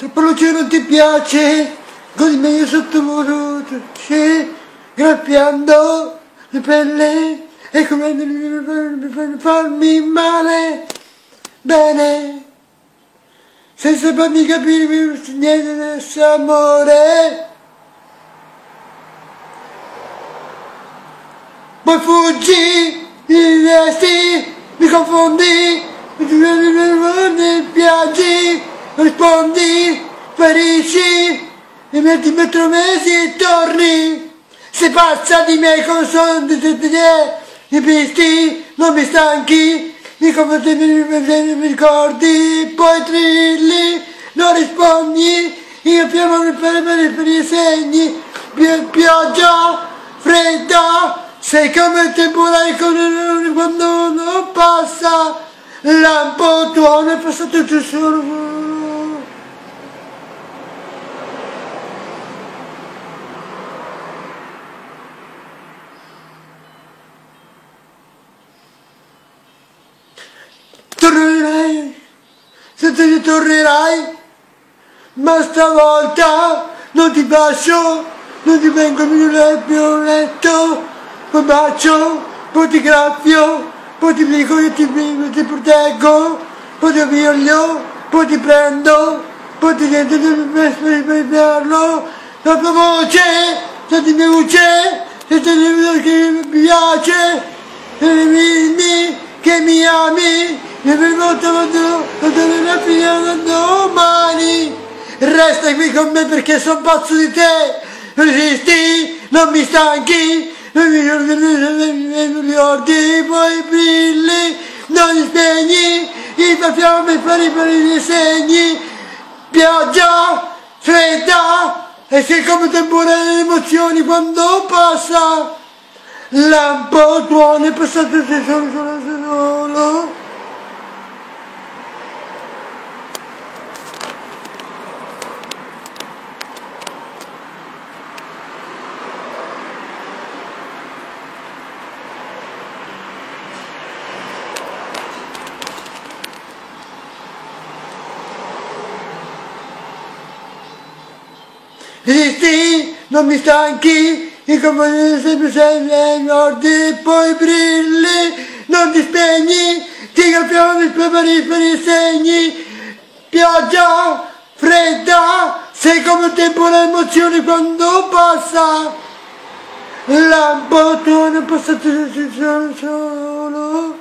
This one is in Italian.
Troppa luce non ti piace, godi meglio sottovoce, graffiando le pelle e come per farmi male, bene, senza farmi capire niente del suo amore. Poi fuggi, mi resti, mi confondi, mi piangi, rispondi, sparisci, e metti 4 mesi e torni, sei pazza di me come sono di te, i pisti, non mi stanchi, mi confondi, mi ricordi, poi trilli, non rispondi, io piano per i segni, pioggia, fredda, sei come il temporale quando non passa, lampo tuono è passato giù solo. Tornerai, se te ne tornerai, ma stavolta non ti bacio, non ti vengo più letto, poi bacio, poi ti graffio, poi ti dico io ti proteggo, poi ti violio, poi ti prendo, poi ti sento di farlo, la tua voce, se ti piace, se ti mi piace, che mi ami, mi permetto la fine domani, resta qui con me perché sono pazzo di te, resisti, non mi stanchi, non mi ricordi, poi brilli, non li spegni, i tuoi fiamme per i disegni, pioggia, fredda, e sei come temporale le emozioni quando passa, lampo tuono è passato solo. Resisti, non mi stanchi, i compagni sempre morti, poi brilli, non ti spegni, ti graffiamo per i segni, pioggia, fredda, sei come il tempo le emozioni quando passa, lampo tu ne passato solo.